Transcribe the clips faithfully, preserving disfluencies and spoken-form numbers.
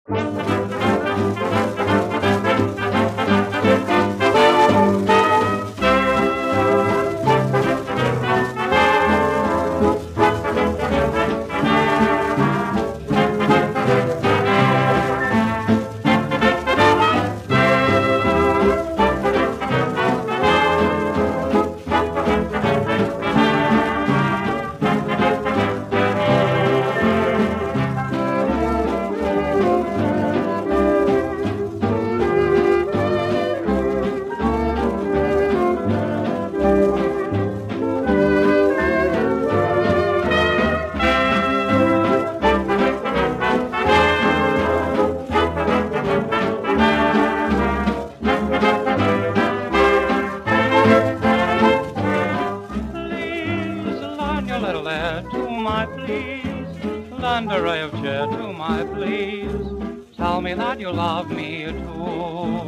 Lend a ray of cheer to my pleas. Tell me that you love me too.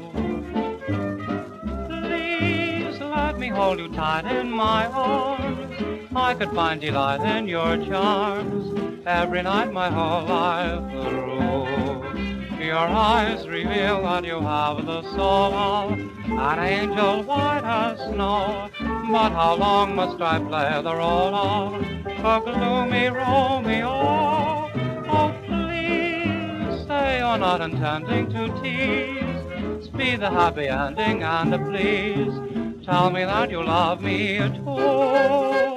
Please let me hold you tight in my arms. I could find delight in your charms every night my whole life through. Your eyes reveal that you have the soul of an angel white as snow. But how long must I play the role of a gloomy Romeo? Oh, please say you're not intending to tease. Speed the happy ending and please tell me that you love me too.